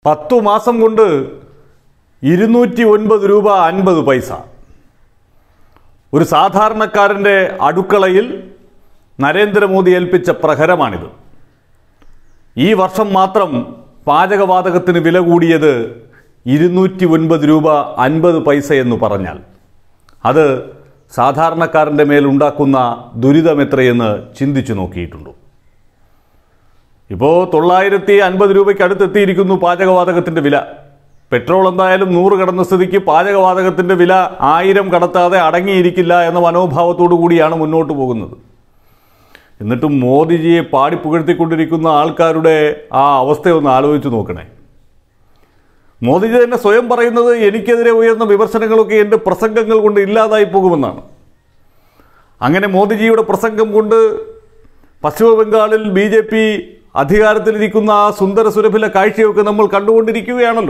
10 മാസം കൊണ്ട് 209 രൂപ 50 പൈസ. ഒരു സാധാരണക്കാരൻ്റെ അടുക്കളയിൽ നരേന്ദ്രമോദി ഏൽപ്പിച്ച പ്രഹരമാണിത്. ഈ വർഷം മാത്രം പാചകവാതകത്തിന് വില കൂടിയത് 209 രൂപ 50 പൈസ എന്ന് പറഞ്ഞാൽ അത് സാധാരണക്കാരൻ്റെ മേലുണ്ടാക്കുന്ന ദുരിതമെത്രയെന്ന് ചിന്തിച്ചു നോക്കിയിട്ടുണ്ടോ? ഇപ്പോൾ 950 രൂപയ്ക്ക് അടുത്തെത്തിയിരിക്കുന്നു പാചകവാതകത്തിൻ്റെ വില. പെട്രോൾ എന്തായാലും 100 കടന്ന സ്ഥിതിക്ക് പാചകവാതകത്തിൻ്റെ വില 1000 കടത്താതെ അടങ്ങിയിരിക്കില്ല എന്ന മനോഭാവത്തോടു കൂടിയാണ് മുന്നോട്ട് പോകുന്നത്. എന്നിട്ടും മോദിജിയെ പാടിപ്പുകഴ്ത്തിക്കൊണ്ടിരിക്കുന്ന ആൾക്കാരുടെ ആ അവസ്ഥയൊന്ന് ആലോചിച്ച് നോക്കണേ. മോദിജി തന്നെ സ്വയം പറയുന്നത് എനിക്കെതിരെ ഉയർന്ന വിമർശനങ്ങളൊക്കെ എൻ്റെ പ്രസംഗങ്ങൾ കൊണ്ട് ഇല്ലാതായി പോകുമെന്നാണ്. അങ്ങനെ മോദിജിയുടെ പ്രസംഗം കൊണ്ട് പശ്ചിമ ബംഗാളിൽ BJP അധികാരത്തിലിരിക്കുന്ന ആ സുന്ദര സുരഭില കാഴ്ചയൊക്കെ നമ്മൾ കണ്ടുകൊണ്ടിരിക്കുകയാണല്ലോ.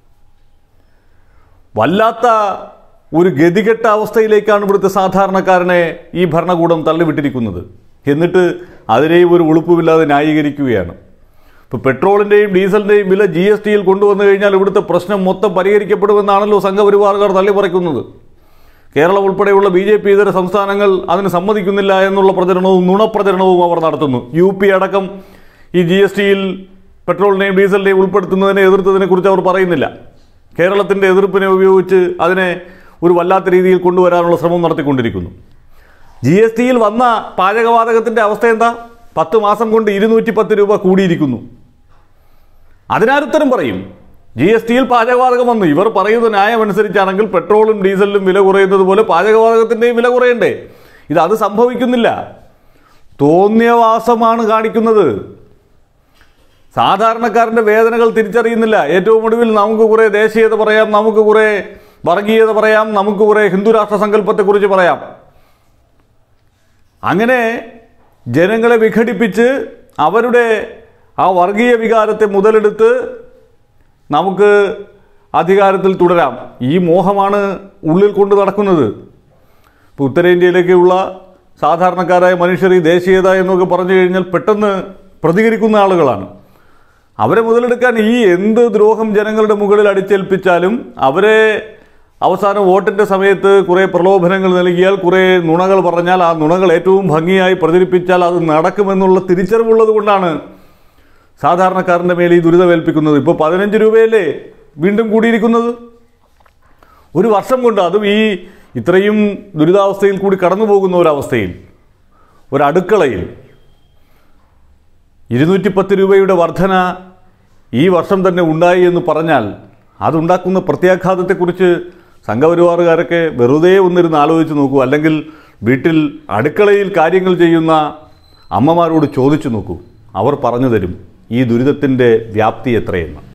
വല്ലാത്ത ഒരു ഗതികെട്ട അവസ്ഥയിലേക്കാണ് ഇവിടുത്തെ സാധാരണക്കാരനെ ഈ ഭരണകൂടം തള്ളിവിട്ടിരിക്കുന്നത്. എന്നിട്ട് അതിനെയും ഒരു ഉളുപ്പുമില്ലാതെ ന്യായീകരിക്കുകയാണ്. ഇപ്പോൾ പെട്രോളിൻ്റെയും ഡീസലിൻ്റെയും വില GSTയിൽ കൊണ്ടുവന്നു കഴിഞ്ഞാൽ ഇവിടുത്തെ പ്രശ്നം മൊത്തം പരിഹരിക്കപ്പെടുമെന്നാണല്ലോ സംഘപരിവാറുകാർ തള്ളിപ്പറയ്ക്കുന്നത്. കേരളം ഉൾപ്പെടെയുള്ള BJP ഇതര സംസ്ഥാനങ്ങൾ അതിന് സമ്മതിക്കുന്നില്ല എന്നുള്ള പ്രചരണവും നുണപ്രചരണവും അവർ നടത്തുന്നു. UP അടക്കം ഈ GSTയിൽ പെട്രോളിനെയും ഡീസലിനെയും ഉൾപ്പെടുത്തുന്നതിനെ എതിർത്തതിനെക്കുറിച്ച് അവർ പറയുന്നില്ല. കേരളത്തിൻ്റെ എതിർപ്പിനെ ഉപയോഗിച്ച് അതിനെ ഒരു വല്ലാത്ത രീതിയിൽ കൊണ്ടുവരാനുള്ള ശ്രമം നടത്തിക്കൊണ്ടിരിക്കുന്നു. GSTയിൽ വന്ന പാചകവാതകത്തിൻ്റെ അവസ്ഥ എന്താ? 10 മാസം കൊണ്ട് 210 രൂപ കൂടിയിരിക്കുന്നു. അതിനാരുത്തരം പറയും. GSTയിൽ പാചകവാതകം വന്നു. ഇവർ പറയുന്ന ന്യായം അനുസരിച്ചാണെങ്കിൽ പെട്രോളും ഡീസലിലും വില കുറയുന്നത് പോലെ പാചകവാതകത്തിൻ്റെയും വില കുറയണ്ടേ? അത് സംഭവിക്കുന്നില്ല. തോന്നിയവാസമാണ് കാണിക്കുന്നത്. സാധാരണക്കാരൻ്റെ വേദനകൾ തിരിച്ചറിയുന്നില്ല. ഏറ്റവും ഒടുവിൽ നമുക്ക് കുറേ ദേശീയത പറയാം, നമുക്ക് കുറേ വർഗീയത പറയാം, നമുക്ക് കുറേ ഹിന്ദുരാഷ്ട്ര സങ്കല്പത്തെക്കുറിച്ച് പറയാം. അങ്ങനെ ജനങ്ങളെ വിഘടിപ്പിച്ച് അവരുടെ ആ വർഗീയ വികാരത്തെ മുതലെടുത്ത് നമുക്ക് അധികാരത്തിൽ തുടരാം. ഈ മോഹമാണ് ഉള്ളിൽ കൊണ്ട് നടക്കുന്നത്. ഇപ്പോൾ ഉത്തരേന്ത്യയിലേക്കുള്ള സാധാരണക്കാരായ മനുഷ്യർ ഈ ദേശീയത എന്നൊക്കെ പറഞ്ഞു കഴിഞ്ഞാൽ പെട്ടെന്ന് പ്രതികരിക്കുന്ന ആളുകളാണ്. അവരെ മുതലെടുക്കാൻ ഈ എന്ത് ദ്രോഹം ജനങ്ങളുടെ മുകളിൽ അടിച്ചേൽപ്പിച്ചാലും അവരെ അവസാനം വോട്ടിൻ്റെ സമയത്ത് കുറേ പ്രലോഭനങ്ങൾ നൽകിയാൽ, കുറേ നുണകൾ പറഞ്ഞാൽ, ആ നുണകൾ ഏറ്റവും ഭംഗിയായി പ്രചരിപ്പിച്ചാൽ അത് നടക്കുമെന്നുള്ള തിരിച്ചറിവുള്ളത് കൊണ്ടാണ് സാധാരണക്കാരൻ്റെ മേൽ ഈ ദുരിതമേൽപ്പിക്കുന്നത്. ഇപ്പോൾ 15 രൂപയല്ലേ വീണ്ടും കൂടിയിരിക്കുന്നത്. ഒരു വർഷം കൊണ്ട്, അതും ഈ ഇത്രയും ദുരിതാവസ്ഥയിൽ കൂടി കടന്നു പോകുന്ന ഒരവസ്ഥയിൽ, ഒരടുക്കളയിൽ 210 രൂപയുടെ വർധന ഈ വർഷം തന്നെ ഉണ്ടായി എന്ന് പറഞ്ഞാൽ അതുണ്ടാക്കുന്ന പ്രത്യാഘാതത്തെക്കുറിച്ച് സംഘപരിവാറുകാരൊക്കെ വെറുതെ ഒന്നിരുന്ന് ആലോചിച്ച് നോക്കൂ. അല്ലെങ്കിൽ വീട്ടിൽ അടുക്കളയിൽ കാര്യങ്ങൾ ചെയ്യുന്ന അമ്മമാരോട് ചോദിച്ചു നോക്കൂ. അവർ പറഞ്ഞു തരും ഈ ദുരിതത്തിൻ്റെ വ്യാപ്തി എത്രയെന്ന്.